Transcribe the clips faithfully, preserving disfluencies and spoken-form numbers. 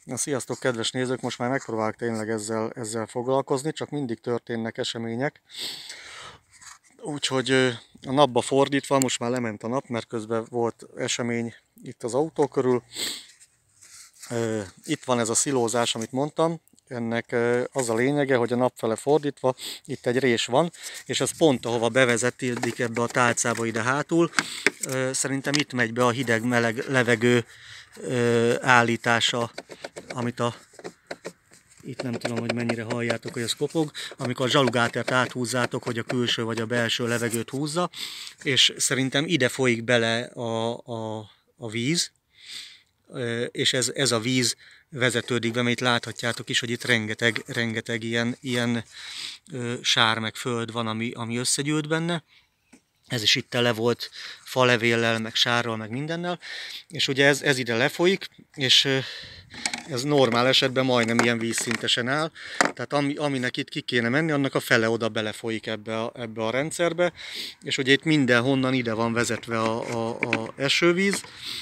Na, sziasztok, kedves nézők! Most már megpróbálok tényleg ezzel, ezzel foglalkozni, csak mindig történnek események. Úgyhogy a napba fordítva, most már lement a nap, mert közben volt esemény itt az autó körül. Itt van ez a szilózás, amit mondtam. Ennek az a lényege, hogy a napfele fordítva itt egy rés van, és ez pont ahova bevezetik ebbe a tálcába ide hátul. Szerintem itt megy be a hideg-meleg levegő állítása, amit a itt nem tudom, hogy mennyire halljátok, hogy ez kopog, amikor a zsalugátert áthúzzátok, hogy a külső vagy a belső levegőt húzza, és szerintem ide folyik bele a, a, a víz, és ez, ez a víz vezetődik be, mert láthatjátok is, hogy itt rengeteg, rengeteg ilyen, ilyen sár meg föld van, ami, ami összegyűlt benne. Ez is itt tele volt falevéllel, meg sárral, meg mindennel, és ugye ez, ez ide lefolyik, és ez normál esetben majdnem ilyen vízszintesen áll, tehát ami, aminek itt ki kéne menni, annak a fele oda belefolyik ebbe a, ebbe a rendszerbe, és ugye itt mindenhonnan ide van vezetve a, a, a esővíz,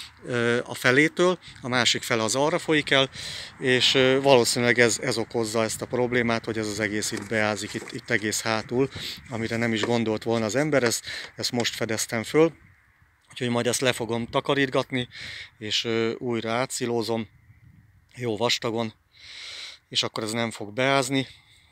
a felétől, a másik fele az arra folyik el, és valószínűleg ez, ez okozza ezt a problémát, hogy ez az egész itt beázik, itt, itt egész hátul, amire nem is gondolt volna az ember, ezt, ezt most fedeztem föl, úgyhogy majd ezt le fogom takarítgatni, és újra átszilózom, jó vastagon, és akkor ez nem fog beázni,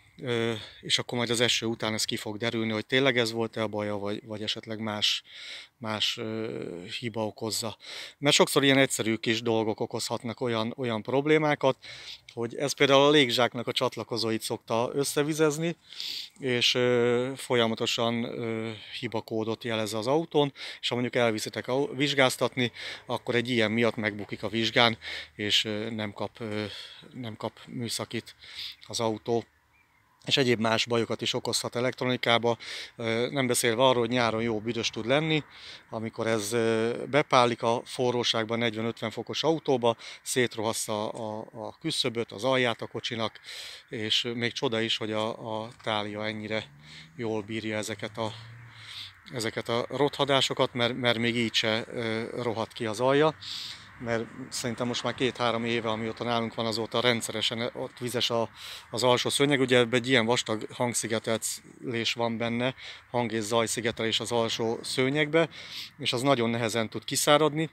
és akkor majd az eső után ez ki fog derülni, hogy tényleg ez volt-e a baja, vagy, vagy esetleg más, más ö, hiba okozza. Mert sokszor ilyen egyszerű kis dolgok okozhatnak olyan, olyan problémákat, hogy ez például a légzsáknak a csatlakozóit szokta összevizezni, és ö, folyamatosan ö, hibakódot jelez az autón, és ha mondjuk elviszitek vizsgáztatni, akkor egy ilyen miatt megbukik a vizsgán, és ö, nem, kap, ö, nem kap műszakit az autó, és egyéb más bajokat is okozhat elektronikába, nem beszélve arról, hogy nyáron jó büdös tud lenni, amikor ez bepálik a forróságban negyven-ötven fokos autóba, szétrohassza a, a küszöböt, az alját a kocsinak, és még csoda is, hogy a, a tália ennyire jól bírja ezeket a, ezeket a rothadásokat, mert, mert még így se rohad ki az alja, mert szerintem most már két-három éve, amióta nálunk van, azóta rendszeresen ott vizes a, az alsó szőnyeg. Ugye ebben egy ilyen vastag hangszigetelés van benne, hang- és zajszigetelés az alsó szőnyegbe, és az nagyon nehezen tud kiszáradni,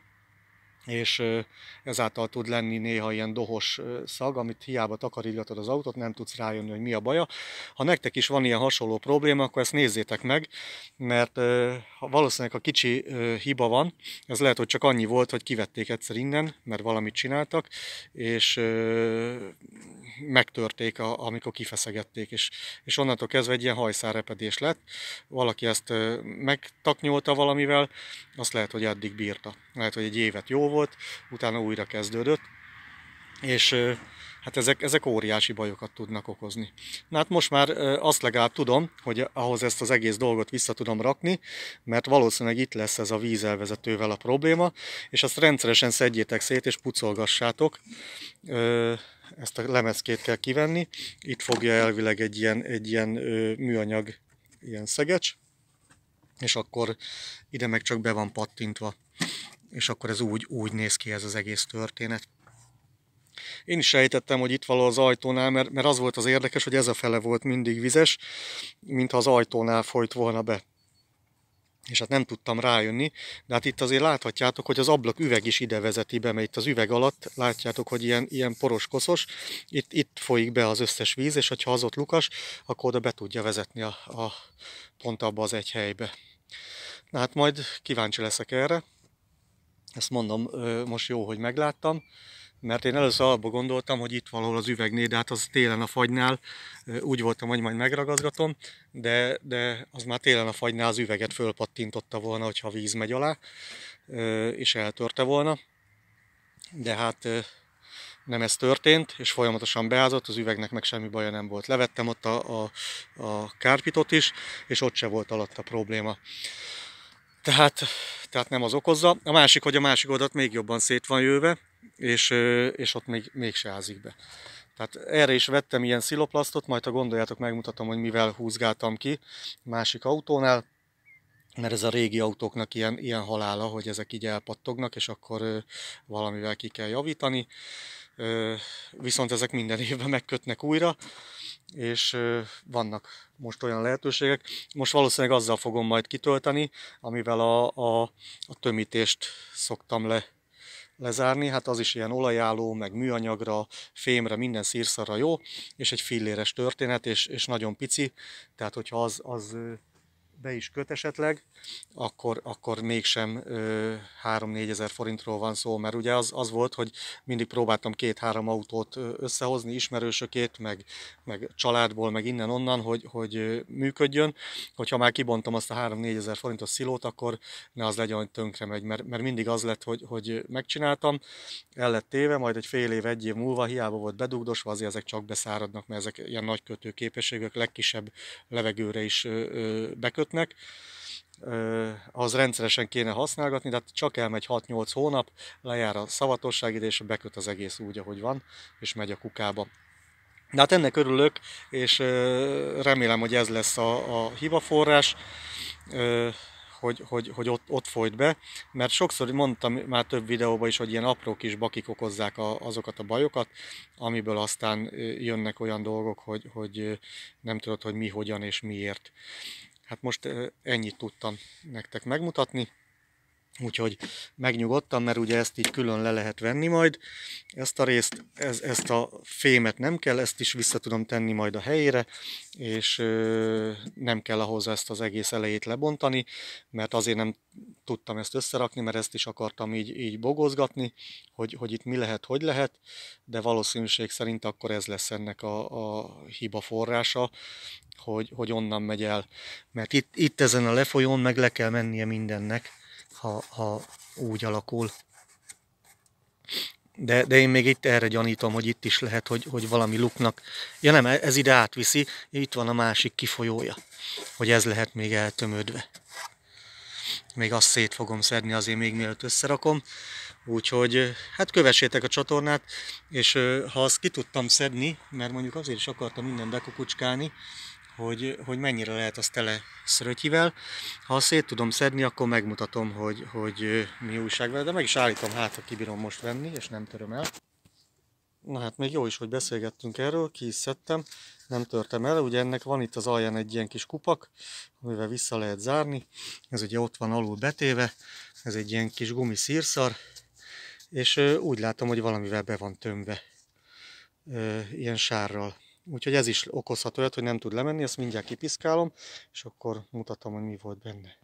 és ezáltal tud lenni néha ilyen dohos szag, amit hiába takarítgatod az autót, nem tudsz rájönni, hogy mi a baja. Ha nektek is van ilyen hasonló probléma, akkor ezt nézzétek meg, mert valószínűleg a kicsi hiba van, ez lehet, hogy csak annyi volt, hogy kivették egyszer innen, mert valamit csináltak, és megtörték, amikor kifeszegették, és, és onnantól kezdve egy ilyen hajszálrepedés lett. Valaki ezt megtaknyolta valamivel, azt lehet, hogy eddig bírta. Lehet, hogy egy évet jó volt, utána újra kezdődött, és hát ezek, ezek óriási bajokat tudnak okozni. Na hát most már azt legalább tudom, hogy ahhoz ezt az egész dolgot vissza tudom rakni, mert valószínűleg itt lesz ez a vízelvezetővel a probléma, és azt rendszeresen szedjétek szét és pucolgassátok. Ezt a lemezkét kell kivenni. Itt fogja elvileg egy ilyen, egy ilyen műanyag ilyen szegecs, és akkor ide meg csak be van pattintva. És akkor ez úgy, úgy néz ki ez az egész történet. Én is sejtettem, hogy itt való az ajtónál, mert, mert az volt az érdekes, hogy ez a fele volt mindig vizes, mintha az ajtónál folyt volna be. És hát nem tudtam rájönni, de hát itt azért láthatjátok, hogy az ablak üveg is ide vezeti be, mert itt az üveg alatt látjátok, hogy ilyen, ilyen poros-koszos, itt, itt folyik be az összes víz, és ha az ott lukas, akkor oda be tudja vezetni a, a, pont abba az egy helybe. Na hát majd kíváncsi leszek erre. Ezt mondom, most jó, hogy megláttam, mert én először abba gondoltam, hogy itt valahol az üvegnél, de hát az télen a fagynál, úgy voltam, hogy majd megragazgatom, de, de az már télen a fagynál az üveget fölpattintotta volna, hogyha víz megy alá, és eltörte volna. De hát nem ez történt, és folyamatosan beázott, az üvegnek meg semmi baja nem volt. Levettem ott a, a, a kárpitot is, és ott se volt alatt a probléma. Tehát, tehát nem az okozza. A másik, hogy a másik oldalt még jobban szét van jöve, és, és ott még, mégse ázik be. Tehát erre is vettem ilyen sziloplasztot, majd ha gondoljátok, megmutatom, hogy mivel húzgáltam ki másik autónál, mert ez a régi autóknak ilyen, ilyen halála, hogy ezek így elpattognak, és akkor valamivel ki kell javítani. viszont ezek minden évben megkötnek újra, és vannak most olyan lehetőségek. Most valószínűleg azzal fogom majd kitölteni, amivel a, a, a tömítést szoktam le, lezárni. Hát az is ilyen olajálló, meg műanyagra, fémre, minden szírszarra jó, és egy filléres történet, és, és nagyon pici, tehát hogyha az, az be is köt esetleg, akkor, akkor mégsem három-négyezer forintról van szó, mert ugye az, az volt, hogy mindig próbáltam két-három autót összehozni, ismerősökét, meg, meg családból, meg innen-onnan, hogy, hogy működjön. Hogyha már kibontom azt a három-négyezer forintos szilót, akkor ne az legyen, hogy tönkre megy, mert, mert mindig az lett, hogy, hogy megcsináltam, el lett téve, majd egy fél év, egy év múlva hiába volt bedugdosva, azért ezek csak beszáradnak, mert ezek ilyen nagy kötő képességek, legkisebb levegőre is bekötnek. Az rendszeresen kéne használgatni, tehát csak elmegy hat-nyolc hónap, lejár a szavatosság ide, és beköt az egész úgy, ahogy van, és megy a kukába. De hát ennek örülök, és remélem, hogy ez lesz a, a hibaforrás, hogy, hogy, hogy ott, ott folyt be, mert sokszor mondtam már több videóban is, hogy ilyen apró kis bakik okozzák a, azokat a bajokat, amiből aztán jönnek olyan dolgok, hogy, hogy nem tudod, hogy mi, hogyan és miért. Hát most ennyit tudtam nektek megmutatni, úgyhogy megnyugodtam, mert ugye ezt így külön le lehet venni majd. Ezt a részt, ez, ezt a fémet nem kell, ezt is vissza tudom tenni majd a helyére, és ö, nem kell ahhoz ezt az egész elejét lebontani, mert azért nem tudtam ezt összerakni, mert ezt is akartam így, így bogozgatni, hogy, hogy itt mi lehet, hogy lehet, de valószínűség szerint akkor ez lesz ennek a, a hiba forrása, hogy, hogy onnan megy el. Mert itt, itt ezen a lefolyón meg le kell mennie mindennek, ha, ha úgy alakul. De, de én még itt erre gyanítom, hogy itt is lehet, hogy, hogy valami luknak. Ja nem, ez ide átviszi, itt van a másik kifolyója, hogy ez lehet még eltömödve. Még azt szét fogom szedni azért még mielőtt összerakom. Úgyhogy hát kövessétek a csatornát, és ha azt ki tudtam szedni, mert mondjuk azért is akartam minden bekukucskálni, hogy, hogy mennyire lehet azt tele szrötyivel. Ha azt szét tudom szedni, akkor megmutatom, hogy, hogy mi újság vele, de meg is állítom, hát ha kibírom most venni, és nem töröm el. Na hát még jó is, hogy beszélgettünk erről, ki is szedtem, nem törtem el, ugye ennek van itt az alján egy ilyen kis kupak, amivel vissza lehet zárni. Ez ugye ott van alul betéve, ez egy ilyen kis gumiszírszar, és úgy látom, hogy valamivel be van tömve, ilyen sárral. Úgyhogy ez is okozhat olyat, hogy nem tud lemenni, ezt mindjárt kipiszkálom, és akkor mutatom, hogy mi volt benne.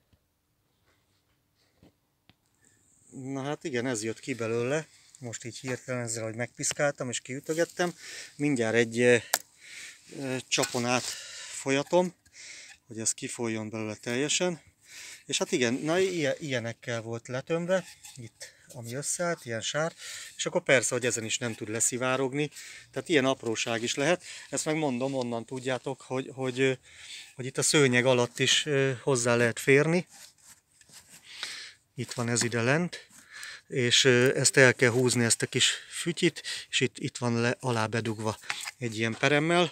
Na hát igen, ez jött ki belőle, most így hirtelen ezzel, hogy megpiszkáltam és kiütögettem. Mindjárt egy e, e, csapon át folyatom, hogy ez kifolyjon belőle teljesen. És hát igen, na ilyenekkel volt letömve, itt ami összeállt, ilyen sár, és akkor persze, hogy ezen is nem tud leszivárogni, tehát ilyen apróság is lehet. Ezt megmondom, onnan tudjátok, hogy, hogy, hogy itt a szőnyeg alatt is hozzá lehet férni. Itt van ez ide lent, és ezt el kell húzni, ezt a kis fütyit, és itt, itt van le, alá bedugva egy ilyen peremmel.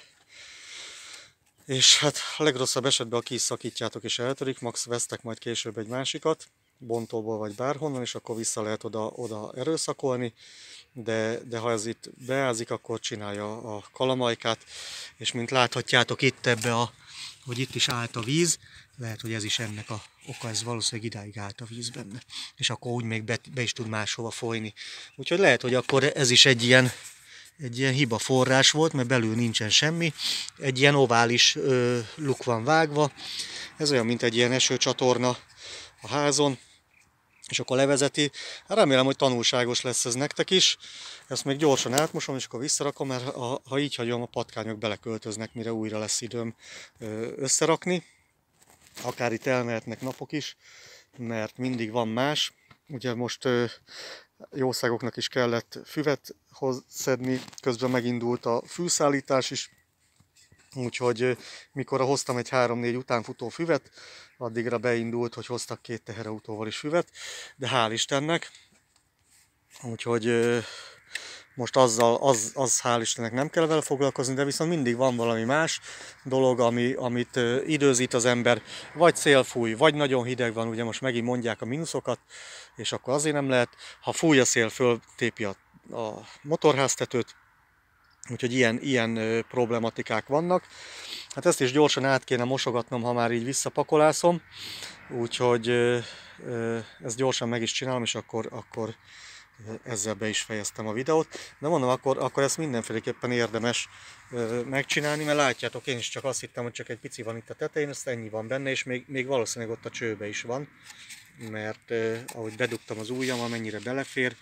És hát a legrosszabb esetben, ha ki is szakítjátok és eltörik, max vesztek majd később egy másikat, bontóból vagy bárhonnan, és akkor vissza lehet oda, oda erőszakolni, de, de ha ez itt beázik, akkor csinálja a kalamajkát, és mint láthatjátok itt ebbe a, hogy itt is állt a víz, lehet, hogy ez is ennek a oka, ez valószínűleg idáig állt a víz benne, és akkor úgy még be, be is tud máshova folyni. Úgyhogy lehet, hogy akkor ez is egy ilyen, egy ilyen hiba forrás volt, mert belül nincsen semmi, egy ilyen ovális ö, luk van vágva, ez olyan, mint egy ilyen esőcsatorna a házon, és akkor levezeti. Hát remélem, hogy tanulságos lesz ez nektek is. Ezt még gyorsan átmosom, és akkor visszarakom, mert ha, ha így hagyom, a patkányok beleköltöznek, mire újra lesz időm összerakni. Akár itt elmehetnek napok is, mert mindig van más. Ugye most jószágoknak is kellett füvet szedni, közben megindult a fűszállítás is. Úgyhogy mikor hoztam egy három-négy utánfutó füvet, addigra beindult, hogy hoztak két teherautóval is füvet, de hál' Istennek. Úgyhogy most azzal, az, az hál' Istennek nem kell vele foglalkozni, de viszont mindig van valami más dolog, ami, amit időzít az ember. Vagy szél fúj, vagy nagyon hideg van, ugye most megint mondják a mínuszokat, és akkor azért nem lehet. Ha fúj a szél, föltépi a a motorháztetőt, úgyhogy ilyen, ilyen problematikák vannak. Hát ezt is gyorsan át kéne mosogatnom, ha már így visszapakolászom, úgyhogy ezt gyorsan meg is csinálom, és akkor, akkor ezzel be is fejeztem a videót. De mondom, akkor, akkor ezt mindenféleképpen érdemes megcsinálni, mert látjátok, én is csak azt hittem, hogy csak egy pici van itt a tetején, ezt ennyi van benne, és még, még valószínűleg ott a csőbe is van, mert ahogy bedugtam az ujjam, amennyire belefér,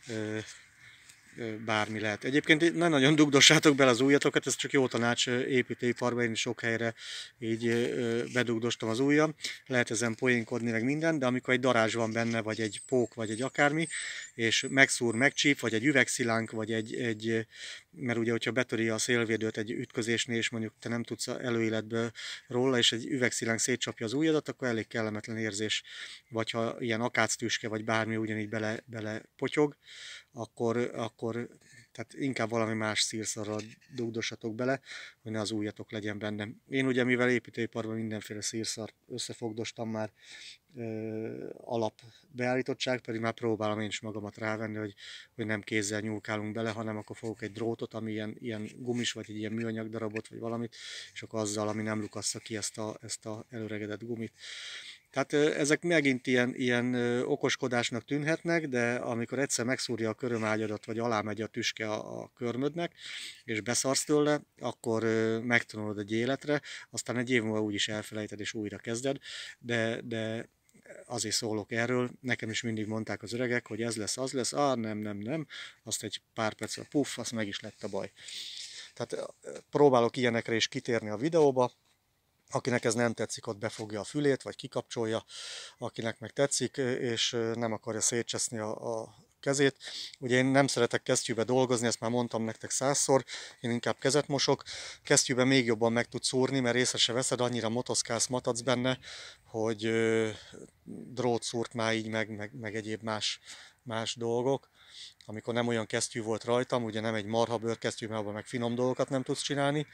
bármi lehet. Egyébként ne nagyon dugdossátok bele az ujjatokat, ez csak jó tanács építőiparban, én is sok helyre így bedugdostam az ujjam. Lehet ezen poénkodni meg minden, de amikor egy darázs van benne, vagy egy pók, vagy egy akármi, és megszúr, megcsíp, vagy egy üvegszilánk, vagy egy, egy mert ugye, hogyha betöri a szélvédőt egy ütközésnél, és mondjuk te nem tudsz előéletből róla, és egy üvegszilánk szétcsapja az ujjadat, akkor elég kellemetlen érzés. Vagy ha ilyen akáctüske, vagy bármi ugyanígy bele, bele potyog, akkor, akkor tehát inkább valami más szírszarral dugdossatok bele, hogy ne az ujjatok legyen benne. Én ugye, mivel építőiparban mindenféle szírszart összefogdostam már ö, alap beállítottság, pedig már próbálom én is magamat rávenni, hogy, hogy nem kézzel nyúlkálunk bele, hanem akkor fogok egy drótot, ami ilyen, ilyen gumis, vagy egy ilyen műanyag darabot, vagy valamit, és akkor azzal, ami nem lukassza ki ezt a, ezt a előregedett gumit. Tehát ezek megint ilyen, ilyen okoskodásnak tűnhetnek, de amikor egyszer megszúrja a körömágyadat, vagy alámegy a tüske a, a körmödnek, és beszarsz tőle, akkor megtanulod egy életre, aztán egy év múlva úgyis elfelejted, és újra kezded, de, de azért szólok erről, nekem is mindig mondták az öregek, hogy ez lesz, az lesz, ah nem, nem, nem, azt egy pár percre puff, az meg is lett a baj. Tehát próbálok ilyenekre is kitérni a videóba. Akinek ez nem tetszik, ott befogja a fülét, vagy kikapcsolja, akinek meg tetszik, és nem akarja szétcseszni a, a kezét. Ugye én nem szeretek kesztyűbe dolgozni, ezt már mondtam nektek százszor, én inkább kezet mosok. Kesztyűbe még jobban meg tudsz szúrni, mert észre se veszed, annyira motoszkálsz, matadsz benne, hogy drót szúrt már így, meg, meg, meg egyéb más, más dolgok. Amikor nem olyan kesztyű volt rajtam, ugye nem egy marha bőrkesztyű, mert abban meg finom dolgokat nem tudsz csinálni,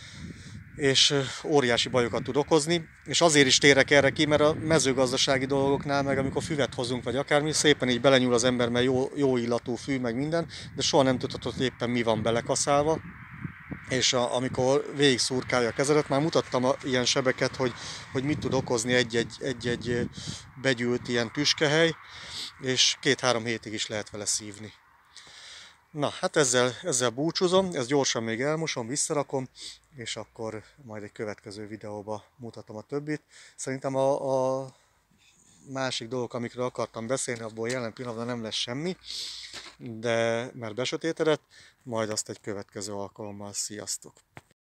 és óriási bajokat tud okozni, és azért is térek erre ki, mert a mezőgazdasági dolgoknál, meg amikor füvet hozunk, vagy akármi, szépen így belenyúl az ember, mert jó, jó illatú fű, meg minden, de soha nem tudhatod, hogy éppen mi van belekaszálva, és a, amikor végig szurkálja a kezedet, már mutattam a, ilyen sebeket, hogy, hogy mit tud okozni egy-egy, egy-egy begyűlt ilyen tüskehely, és két-három hétig is lehet vele szívni. Na, hát ezzel, ezzel búcsúzom, ezt gyorsan még elmosom, visszarakom, és akkor majd egy következő videóba mutatom a többit. Szerintem a, a másik dolgok, amikről akartam beszélni, abból jelen pillanatban nem lesz semmi, de mert besötétedett, majd azt egy következő alkalommal. Sziasztok!